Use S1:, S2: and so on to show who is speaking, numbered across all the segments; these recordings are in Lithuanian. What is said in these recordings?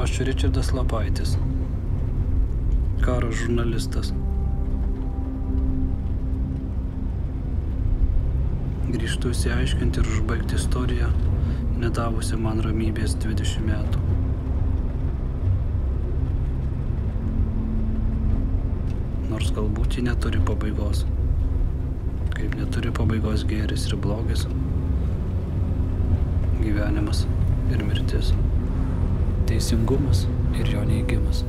S1: Aš Ričardas Lapaitis, karo žurnalistas. Grįžtu įsiaiškinti ir užbaigti istoriją, nedavusi man ramybės 20 metų. Nors galbūt ji neturi pabaigos. Kaip neturi pabaigos gėris ir blogis, gyvenimas ir mirtis, teisingumas ir jo neigimas.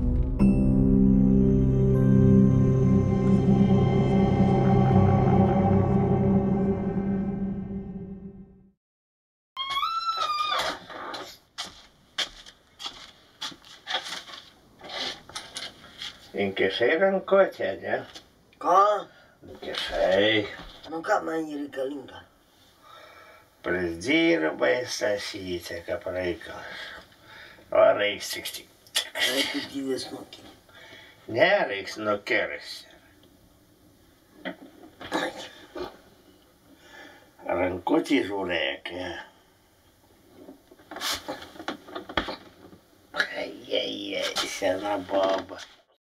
S2: Inkišai rankotė, ne?
S3: Ką?
S2: Inkišai.
S3: Nu ką man jį reikalinga?
S2: Prasdirbai Stasytė, kaip reikalas. O reiks tik.
S3: Repetityvės mokė.
S2: Ne, reiks nukirsti. Rankutį žiūrėk, ne? Ai, sena boba.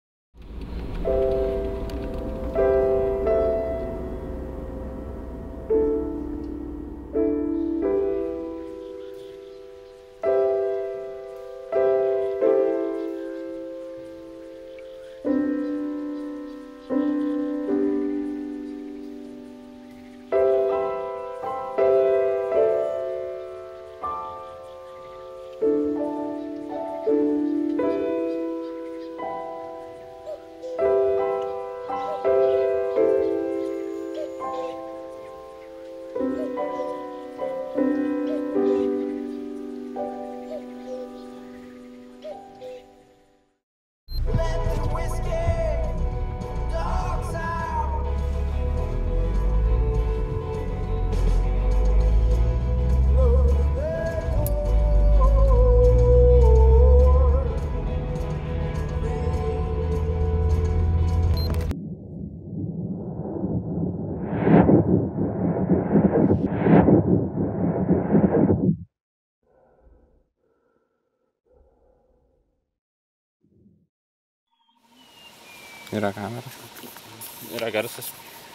S4: Yra kamera. Yra garsas.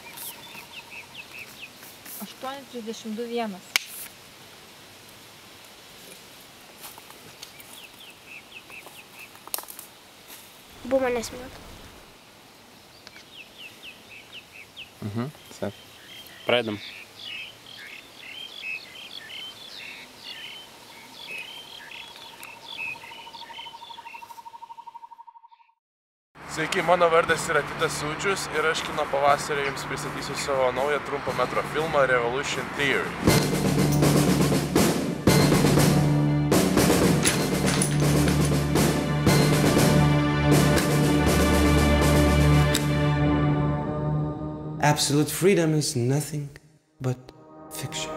S5: 8:32:1.
S6: Buvo manęs minut.
S4: Sek. Pradedam.
S7: Sveiki, mano vardas yra Titas Sūdžius ir aš kino pavasario jums pristatysiu savo naują trumpo metro filmą Revolution Theory.
S8: Absolute freedom is nothing but fiction.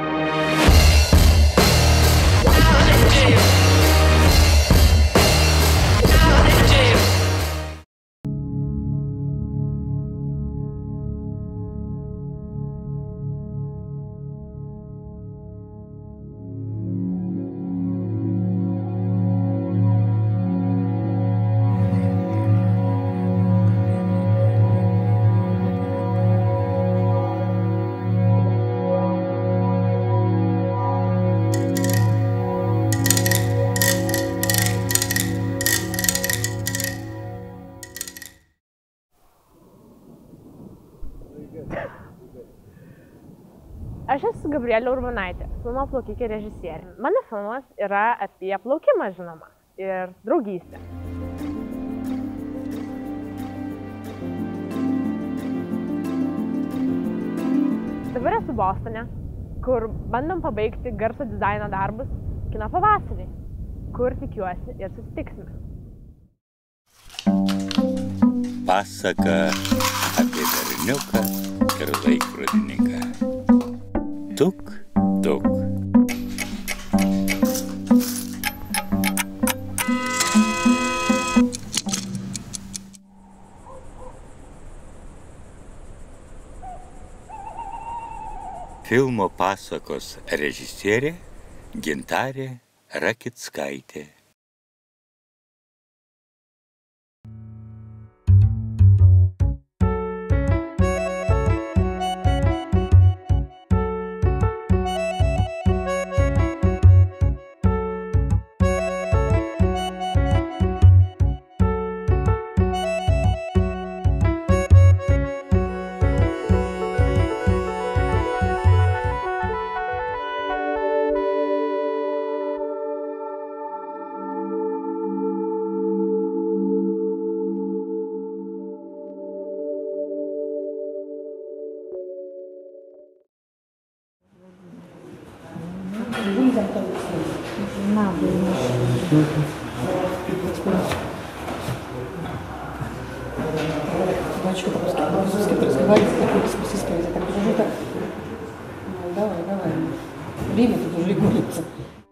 S9: Aš esu Gabrielė Urbonaitė, filmo Plaukikė režisierė. Mano filmas yra apie plaukimą, žinoma, ir draugystę. Dabar esu Bostone, kur bandom pabaigti garso dizaino darbus kino pavasarį, kur tikiuosi ir susitiksime.
S10: Pasaka apie berniuką ir laikrodininką. Tuk, tuk. Filmo pasakos režisierė Gintarė Rakickaitė.
S11: Батюшка по-русски разговаривает, такой российская язык. Так уже так. Ну, давай. Время тут уже гонится.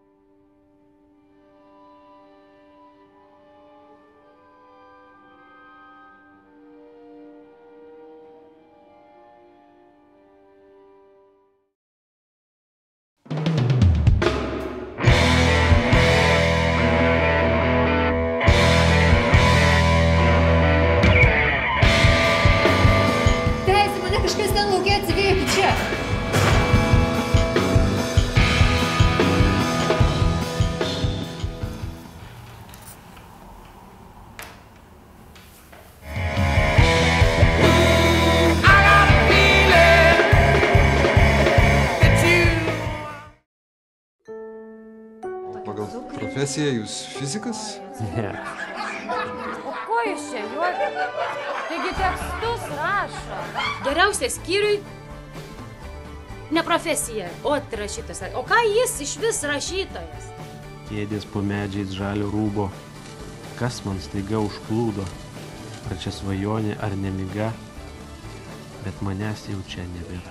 S12: Pagal profesiją jūs fizikas?
S4: Ne.
S5: O ko jūs čia juokiat? Taigi tekstus rašo.
S13: Geriausia skyriui ne profesija, o rašytojas. O ką jis iš vis rašytojas?
S14: Kėdės po medžiais žalio rūbo. Kas man staiga užplūdo? Ar čia svajonė ar nemiga? Bet manęs jau čia nebėra.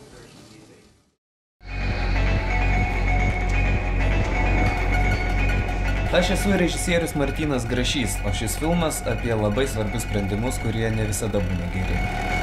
S15: Aš esu režisierius Martynas Grašys, o šis filmas apie labai svarbius sprendimus, kurie ne visada būna geri.